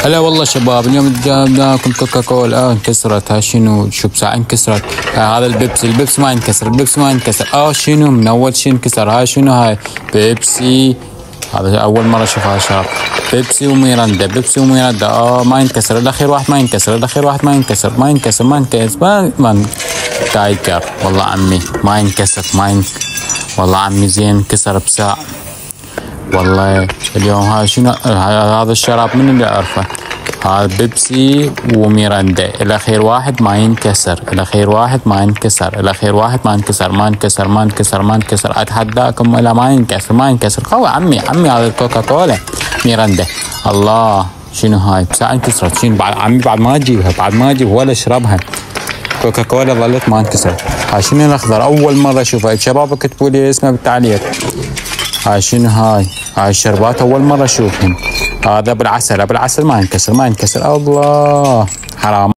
هلا والله شباب، اليوم جبناكم كوكا كولا. انكسرت. ها شنو؟ شو بساعة انكسرت. هذا البيبسي ما ينكسر. البيبسي ما ينكسر. شنو من اول شي انكسر؟ هاي شنو؟ هاي بيبسي. هذا اول مرة اشوف هذا الشراب. بيبسي وميرندا. بيبسي وميرندا. ما ينكسر. الاخير واحد ما ينكسر. الاخير واحد ما ينكسر. ما ينكسر. ما ينكسر. ما تايجر. والله عمي ما ينكسر. والله عمي زين انكسر بساعة. والله اليوم هاي شنو؟ هذا الشراب من اللي اعرفه؟ هذا بيبسي وميرندا. الاخير واحد ما ينكسر. الاخير واحد ما ينكسر. الاخير واحد ما ينكسر. ما ينكسر. ما ينكسر. ما ينكسر. اتحداكم ولا ما ينكسر. ما ينكسر. قوي عمي هذا الكوكا كولا ميرندا. الله شنو هاي؟ بساعة انكسرت. شنو بعد عمي؟ بعد ما اجيبها ولا اشربها. كوكا كولا ظلت ما انكسرت. هاي شنو الاخضر؟ اول مرة اشوفها. الشباب اكتبوا لي اسمها بالتعليق. هاي شنو هاي الشربات اول مرة اشوفهم. هذا بالعسل ما ينكسر. الله حرام.